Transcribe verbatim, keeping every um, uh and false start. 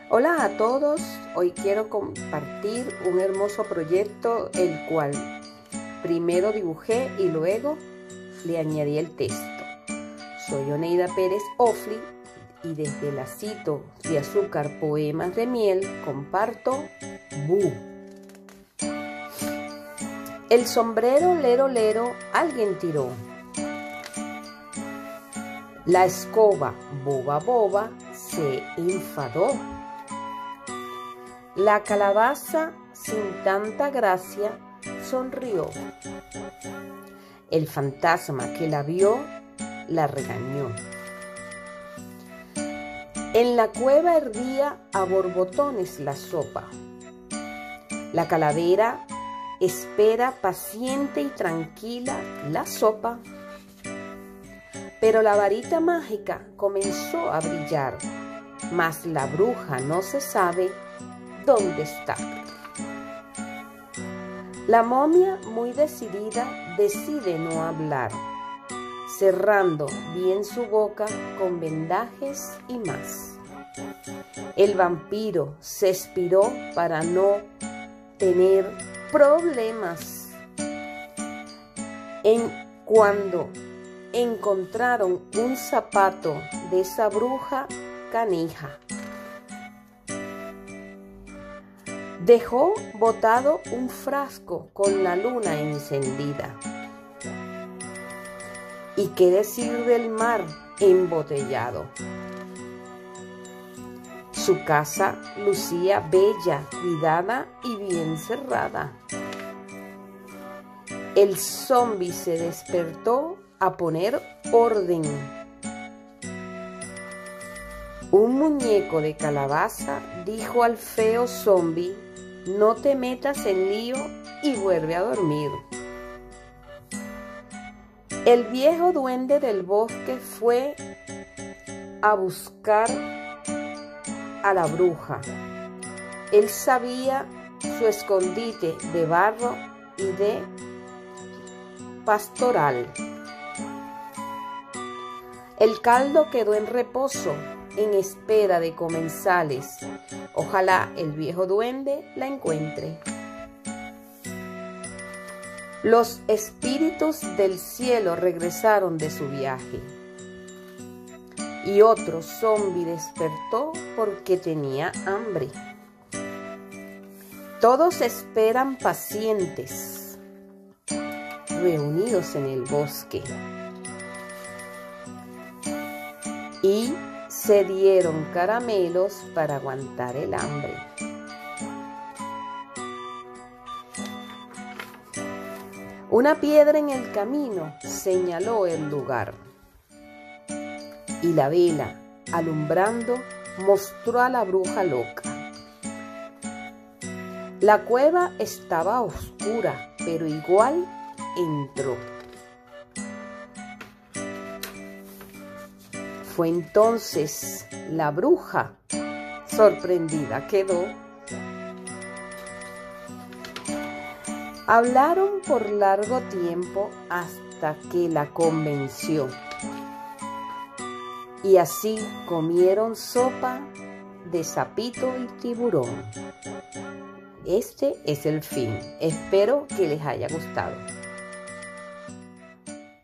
Hola a todos, hoy quiero compartir un hermoso proyecto el cual primero dibujé y luego le añadí el texto. Soy Oneida Pérez Ofli y desde Lacito de Azúcar Poemas de Miel comparto Bu. El sombrero lero lero alguien tiró. La escoba boba boba se enfadó. La calabaza sin tanta gracia sonrió. El fantasma que la vio la regañó. En la cueva hervía a borbotones la sopa. La calavera espera paciente y tranquila la sopa. Pero la varita mágica comenzó a brillar, mas la bruja no se sabe dónde está. La momia, muy decidida, decide no hablar, cerrando bien su boca con vendajes y más. El vampiro se expiró para no tener problemas. En cuando encontraron un zapato de esa bruja canija, dejó botado un frasco con la luna encendida. ¿Y qué decir del mar embotellado? Su casa lucía bella, cuidada y bien cerrada. El zombi se despertó a poner orden. Un muñeco de calabaza dijo al feo zombi: no te metas en lío y vuelve a dormir. El viejo duende del bosque fue a buscar a la bruja. Él sabía su escondite de barro y de pastoral. El caldo quedó en reposo, en espera de comensales. Ojalá el viejo duende la encuentre. Los espíritus del cielo regresaron de su viaje. Y otro zombi despertó porque tenía hambre. Todos esperan pacientes, reunidos en el bosque. Y se dieron caramelos para aguantar el hambre. Una piedra en el camino señaló el lugar. Y la vela, alumbrando, mostró a la bruja loca. La cueva estaba oscura, pero igual entró. Fue entonces la bruja, sorprendida quedó. Hablaron por largo tiempo hasta que la convenció. Y así comieron sopa de sapito y tiburón. Este es el fin. Espero que les haya gustado.